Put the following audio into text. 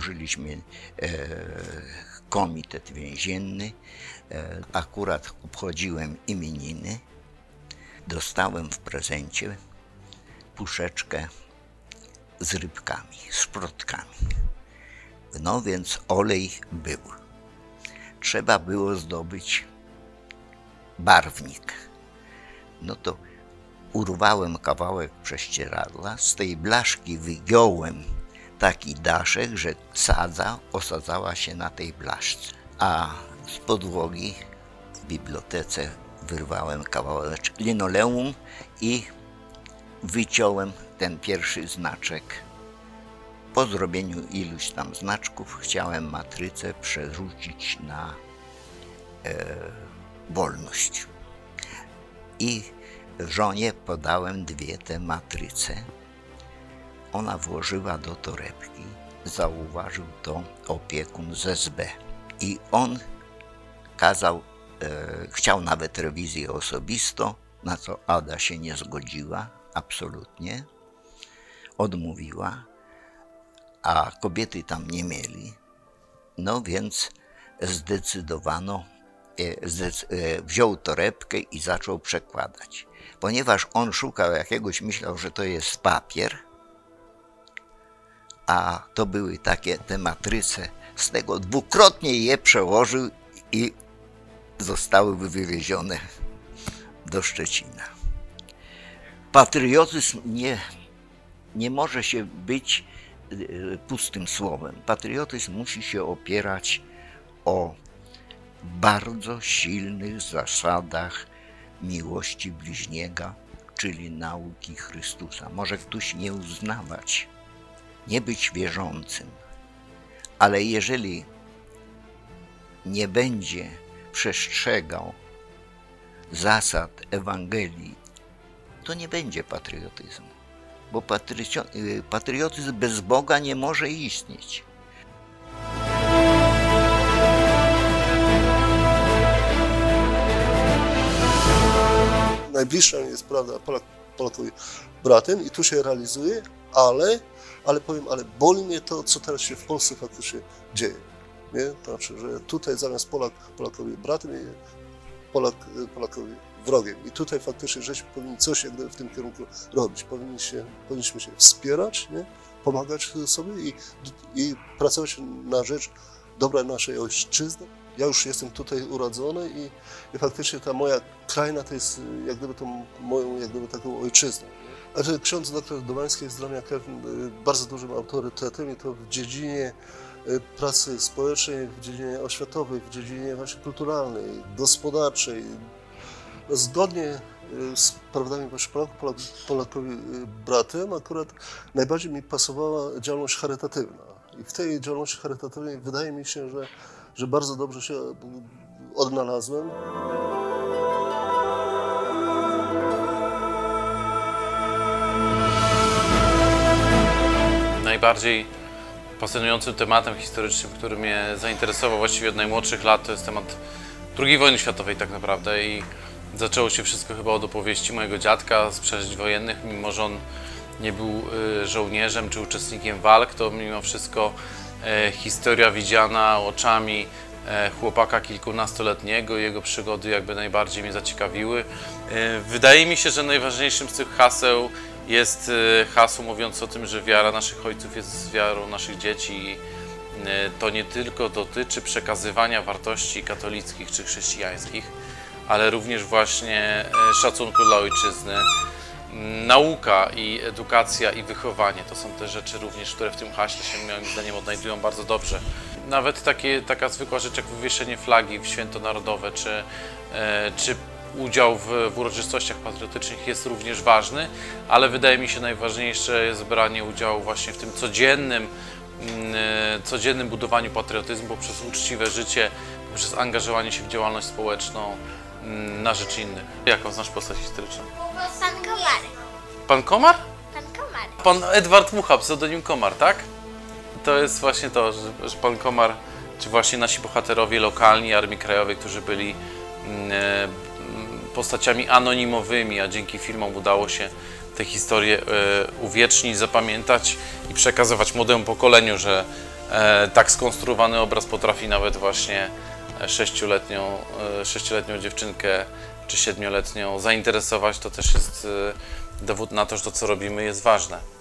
założyliśmy komitet więzienny. Akurat obchodziłem imieniny. Dostałem w prezencie puszeczkę z rybkami, z szprotkami. No więc olej był. Trzeba było zdobyć barwnik. No to urwałem kawałek prześcieradła, z tej blaszki wygiąłem taki daszek, że sadza osadzała się na tej blaszce. A z podłogi w bibliotece wyrwałem kawałek linoleum i wyciąłem ten pierwszy znaczek. Po zrobieniu iluś tam znaczków chciałem matrycę przerzucić na wolność. I żonie podałem dwie te matryce. Ona włożyła do torebki. Zauważył to opiekun z SB. I on kazał, chciał nawet rewizję osobistą, na co Ada się nie zgodziła, absolutnie. Odmówiła, a kobiety tam nie mieli. No więc zdecydowano, wziął torebkę i zaczął przekładać. Ponieważ on szukał jakiegoś, myślał, że to jest papier, a to były takie te matryce, z tego dwukrotnie je przełożył i zostały wywiezione do Szczecina. Patriotyzm nie może się być pustym słowem. Patriotyzm musi się opierać o bardzo silnych zasadach miłości bliźniego, czyli nauki Chrystusa. Może ktoś nie uznawać, nie być wierzącym, ale jeżeli nie będzie przestrzegał zasad Ewangelii, to nie będzie patriotyzmu, bo patriotyzm bez Boga nie może istnieć. Najbliższa jest, prawda, Polak Polakowi bratem i tu się realizuje, ale boli mnie to, co teraz się w Polsce faktycznie dzieje. Nie? To znaczy, że tutaj zamiast Polak Polakowi bratem, Polak Polakowi wrogiem. I tutaj faktycznie żeśmy powinni coś jak gdyby w tym kierunku robić. Powinniśmy się wspierać, nie? Pomagać sobie i pracować na rzecz dobra naszej ojczyzny. Ja już jestem tutaj urodzony i faktycznie ta moja kraina to jest jak gdyby tą moją jak gdyby taką ojczyzną. Znaczy, ksiądz dr Domański jest dla mnie bardzo dużym autorytetem i to w dziedzinie pracy społecznej, w dziedzinie oświatowej, w dziedzinie właśnie kulturalnej, gospodarczej. No, zgodnie z prawdami Polakowi bratem akurat najbardziej mi pasowała działalność charytatywna. I w tej działalności charytatywnej wydaje mi się, że bardzo dobrze się odnalazłem. Najbardziej pasjonującym tematem historycznym, który mnie zainteresował właściwie od najmłodszych lat, to jest temat II wojny światowej tak naprawdę i zaczęło się wszystko chyba od opowieści mojego dziadka z przeżyć wojennych. Mimo że on nie był żołnierzem czy uczestnikiem walk, to mimo wszystko historia widziana oczami chłopaka kilkunastoletniego, jego przygody jakby najbardziej mnie zaciekawiły. Wydaje mi się, że najważniejszym z tych haseł jest hasło mówiące o tym, że wiara naszych ojców jest wiarą naszych dzieci. To nie tylko dotyczy przekazywania wartości katolickich czy chrześcijańskich, ale również właśnie szacunku dla ojczyzny. Nauka i edukacja i wychowanie to są te rzeczy również, które w tym haśle się moim zdaniem odnajdują bardzo dobrze. Nawet taka zwykła rzecz jak wywieszenie flagi w święto narodowe czy udział w uroczystościach patriotycznych jest również ważny, ale wydaje mi się najważniejsze jest branie udziału właśnie w tym codziennym budowaniu patriotyzmu poprzez uczciwe życie, poprzez angażowanie się w działalność społeczną na rzecz innych. Jaką znasz postać historyczną? Pan Komar. Pan Komar? Pan Komar. Pan Edward Mucha, pseudonim Komar, tak? To jest właśnie to, że pan Komar, czy właśnie nasi bohaterowie lokalni Armii Krajowej, którzy byli postaciami anonimowymi, a dzięki filmom udało się tę historię uwiecznić, zapamiętać i przekazywać młodemu pokoleniu, że tak skonstruowany obraz potrafi nawet właśnie sześcioletnią dziewczynkę czy 7-letnią zainteresować. To też jest dowód na to, że to, co robimy, jest ważne.